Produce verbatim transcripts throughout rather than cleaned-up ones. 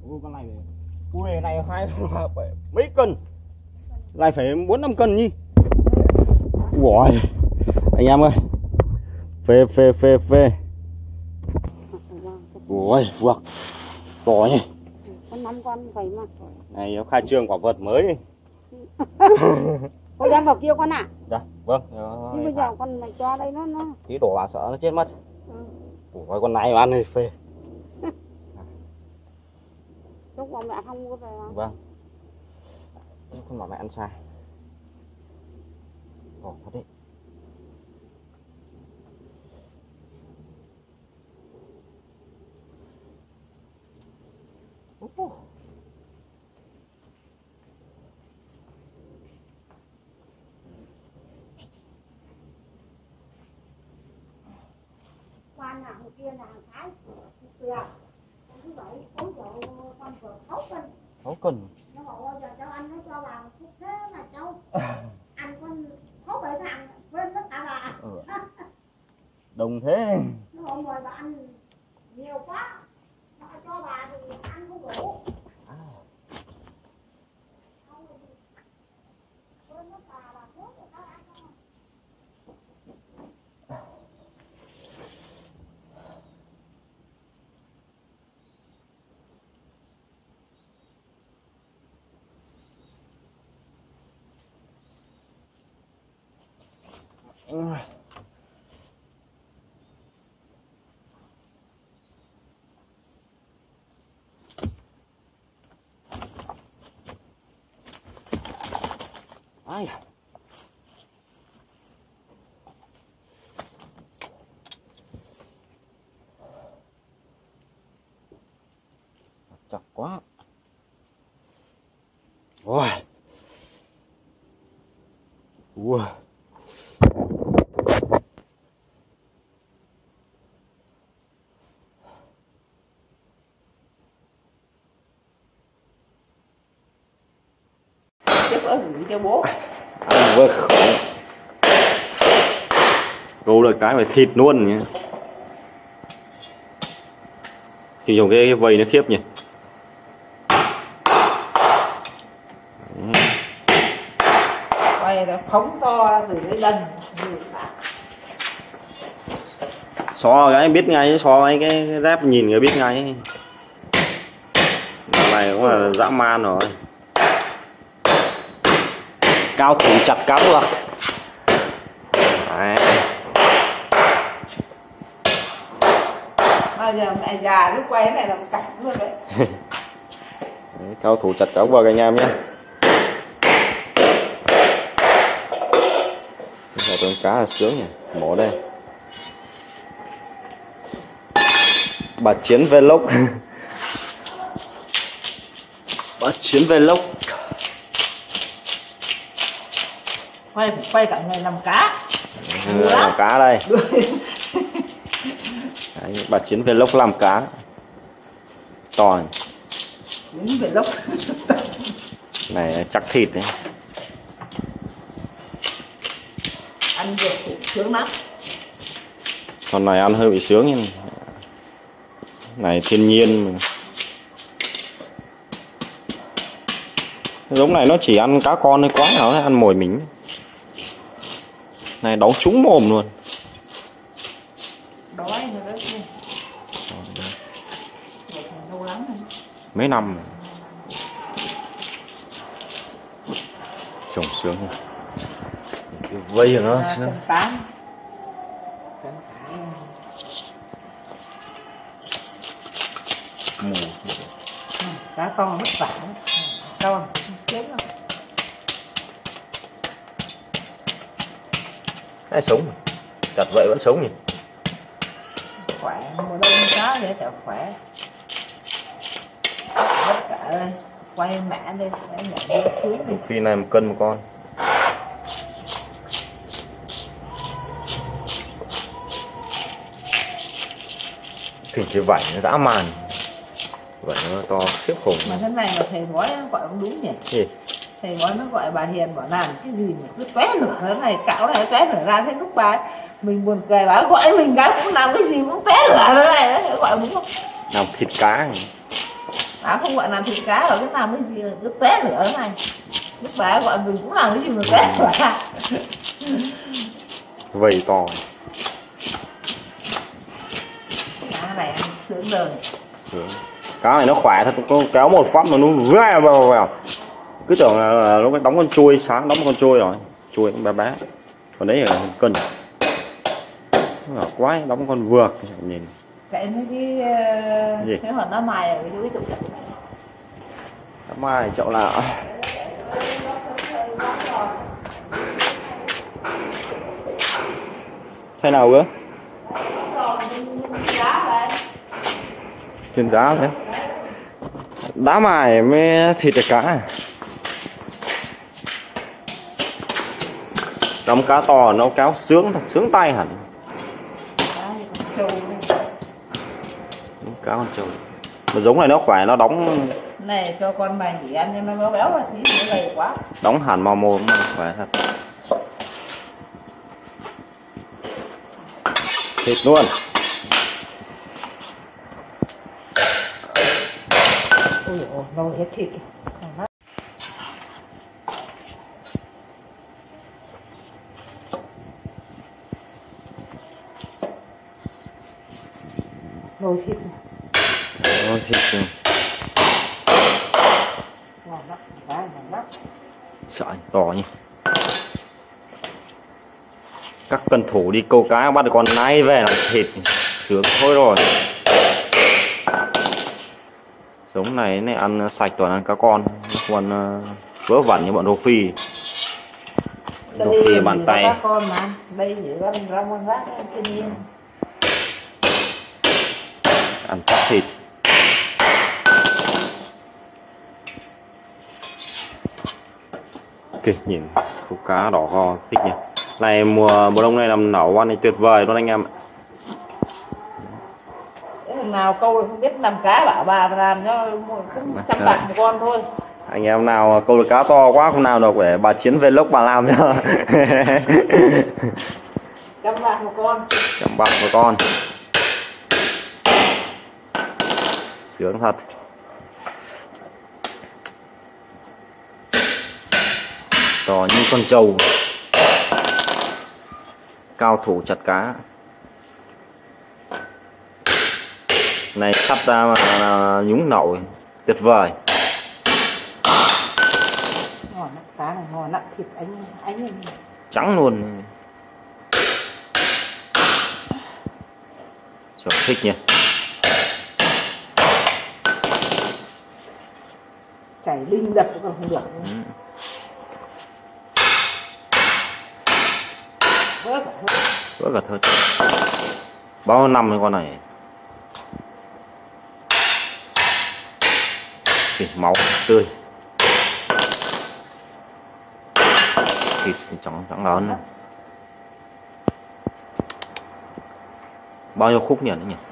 Ui, con này ui này hai mấy cân này, phải bốn năm cân nhỉ. Ui anh em ơi, phê phê phê phê. Ui vượt to nhỉ. Con năm con vậy mà. Này nó khai trương quả vật mới. Con đem vào kia con ạ. À? Dạ vâng. Nhưng bây giờ con mày cho đây nó nó tí đổ vào sợ nó chết mất. Ừ. Ủa con này ăn thì phê. Lúc mà mẹ không mua về không? Vâng. Con bảo mẹ ăn sai. Ồ thật đấy. Uh. Quan là hồi kia là hàng Thái. Kìa. Thứ bảy sáu triệu con vừa sáu cân. sáu cân. Nó bảo bao giờ cháu ăn nó cho vào phút thế mà cháu ăn con sáu bảy thằng quên tất cả bà. Ừ. Đồng thế. Nó bảo mời bà ăn nhiều quá. Nó cho bà thì ăn không đủ. À. Quên tất cả bà thuốc rồi tao ăn không? Ừ. Ai chặt quá. Ôi ui Chắc ở gửi cho bố. ăn vừa khổ. Câu được cái phải thịt luôn nhé. Thì dùng cái, cái vầy nó khiếp nhỉ. Quay là phóng to từ cái lần. So cái biết ngay, so mấy cái ráp nhìn người biết ngay. Cái này cũng là dã man rồi. Cao thủ chặt cá được. Đấy. Bây giờ mẹ già lúc quay cái này làm cảnh luôn đấy. Đấy, cao thủ chặt cá vợt anh em nhé. Con cá là sướng nhỉ, mổ đây. Bà Chiến Vlog. Bà Chiến Vlog. Quay quay cả ngày làm cá. Ừ, làm cá đây. Đấy, bà Chiến Vlog làm cá. To. Chiến Vlog. Này chắc thịt đấy. Ăn được thì sướng lắm. Con này ăn hơi bị sướng nhưng này thiên nhiên mà. Giống này nó chỉ ăn cá con thôi, quá nào nó ăn mồi mình. Này đóng trúng mồm luôn. Đói rồi đó chứ. Lâu lắm rồi. Mấy năm rồi. Trông sướng nhỉ. Cái vây của nó sướng. Mù. Cá con vất vả. Con sướng lắm. Cái sống chặt vậy vẫn sống nhỉ. Khỏe, mùa đông cá để cho khỏe. Tất cả đây, quay mẹ đi, để mẹ đi xuống đi. Phi này một cân một con. Thì cái vảy nó dã man. Vảy nó to khiếp khủng. Mà thế này mà thầy nói gọi cũng đúng nhỉ. Gì? Thầy nói nó gọi bà Hiền bảo làm cái gì mà cứ tóe lửa thế này, cạo này tóe lửa ra, thế lúc bà mình buồn cười, bà gọi mình cái cũng làm cái gì cũng tóe lửa thế này, gọi đúng không? Làm thịt cá. bà không gọi làm thịt cá rồi, cái nào mới gì cứ té lửa thế này. Lúc bà gọi mình cũng làm cái gì mà té lửa. Vầy to. Cá này ăn sướng đời. Sướng. Cá này nó khỏe thật, có kéo một phát mà nó vào vào vào. Cứ tưởng là lúc ấy đóng con chuôi, sáng đóng con chuôi rồi. Chuôi cũng bé bé. Còn đấy là cân. Nó quái đóng con vược nhìn. Chạy mấy cái gì? Cái hòn đá mài ở cái chỗ chậu. Đá mài chậu nào. Thế nào cơ? Trên giá đấy. Đá mài mới thịt được cá. Đóng cá to nó kéo sướng thật, sướng tay hẳn. Cá con trâu. Mà giống này nó khỏe, nó đóng này cho con mày chỉ ăn cho nó béo béo là tí nó gầy quá. Đóng hẳn màu mồm mà khỏe thật. Thịt luôn. Ôi dồi, nồi hết thịt. Nồi thịt. Nồi thịt rồi. Ngon lắm, cá ngon lắm. Sợi to nhỉ. Các cân thủ đi câu cá bắt được con nái về làm thịt sướng thôi rồi. Giống này này ăn sạch toàn ăn cá con, còn vớ vẩn như bọn rô phi. Rô phi bàn tay. Cá con mà, đây chỉ răm răm con rác thiên nhiên. Ăn chắc thịt. Kìa nhìn khúc cá đỏ ho thích nhỉ. Này mùa mùa đông này làm nấu ăn này tuyệt vời luôn anh em ạ. Nào câu không biết làm cá bảo bà làm cho trăm bạc một con thôi. Anh em nào câu được cá to quá không nào được để bà Chiến vlog bà làm nhá. Trăm bạc một con. Trăm bạc một con. Sướng thật. To như con trâu. Cao thủ chặt cá. Này cắt ra mà là nhúng nậu tuyệt vời. Ngon lắm, cá này ngon lắm, thịt anh anh Trắng luôn. Trời thích nhỉ. chảy đinh đập cũng không được. Ừ. Vỡ cả thớt. Vỡ cả thớt. Bao năm con này. Thịt máu tươi. Thịt trắng trắng lớn này. Bao nhiêu khúc nhỉ nhỉ?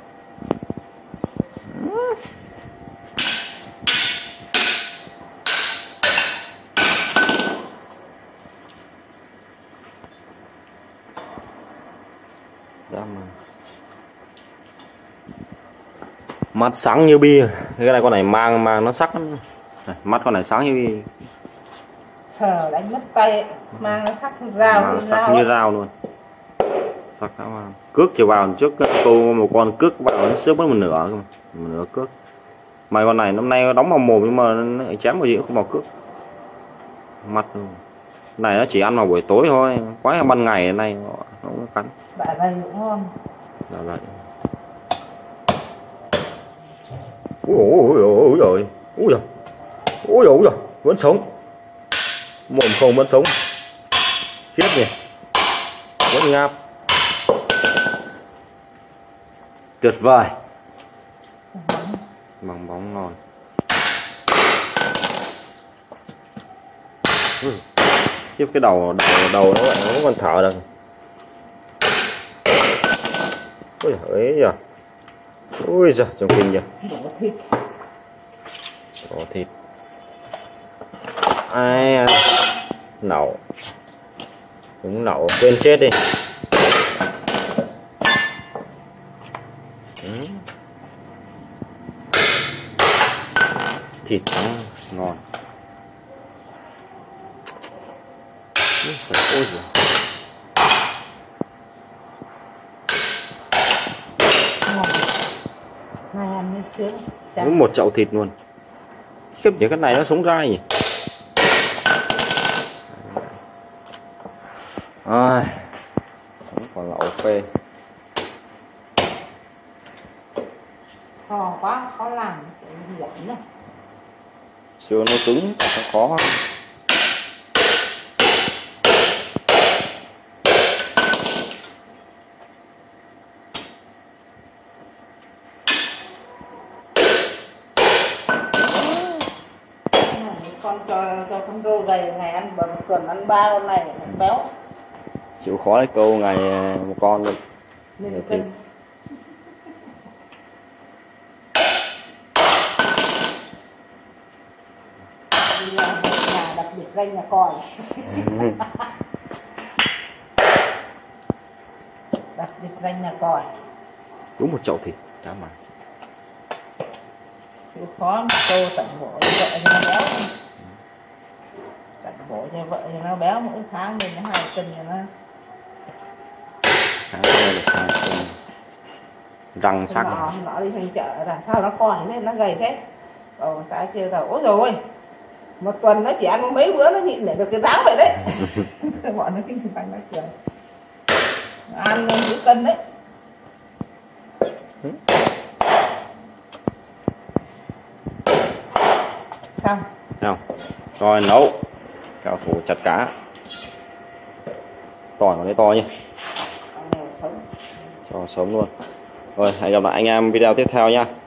Mắt sáng như bi. Cái này con này mang mang nó sắc lắm. Này, mắt con này sáng như bi. Thờ đánh mất tay, mang nó sắc như dao, mang như sắc dao như dao luôn. Sắc lắm. Cước chiều vào trước câu một con cước vào nó xước mất một nửa, một nửa cước. Mà con này năm nay nó đóng vào mồm nhưng mà nó chém vào gì cũng không vào cước. Mắt luôn. Này nó chỉ ăn vào buổi tối thôi, quá ban ngày này nó không cắn. Bạn này cũng ngon. Là vậy. Ôi ôi ôi ôi ôi ôi ôi ôi ôi vẫn sống, mồm không vẫn sống, khiếp nhỉ, vẫn ngáp, tuyệt vời, bằng bóng ngon. Tiếp cái đầu đầu đầu nó lại nó còn thở được. Ôi ấy giờ. Ui giời, trông kinh nhỉ. Đổ thịt. Đổ thịt. Ai nấu. Đúng nấu quên chết đi. Ừ. thịt trắng ngon. Sạch ôi giời. Này ăn mới sướng. Đúng một chậu thịt luôn. Khiếp nhỉ, cái này nó sống rai nhỉ. Ai, còn là ok. To quá khó làm, giỏi nữa. Xương nó cứng, nó khó. Con cho cho con rô gầy ngày ăn một tuần ăn ba con này béo. Chịu khó đấy, câu ngày một con luôn. Nên cân. Nhà, nhà đặc biệt danh nhà còi. Đặc biệt danh nhà còi. Đúng một chậu thịt, chả mà. Chịu khó mà tô tận bộ cho vợ cho nó béo. Tận bộ cho vợ cho nó béo, mỗi tháng mình nó hai cân cho nó. Tháng rồi được hai cân. Răng sắc. Nó, nó đi thành chợ là sao nó còi nên nó gầy thế. Rồi tao kêu tao ôi rồi một tuần nó chỉ ăn mấy bữa nó nhịn để được cái dáng vậy đấy. Bọn nó kinh tăng nó cười. Ăn mấy cân đấy. Xong. Xong. Rồi nấu. Cao thủ chặt cá. Tỏi vào lấy to nhé. Cho sống luôn. Rồi hẹn gặp lại anh em video tiếp theo nha.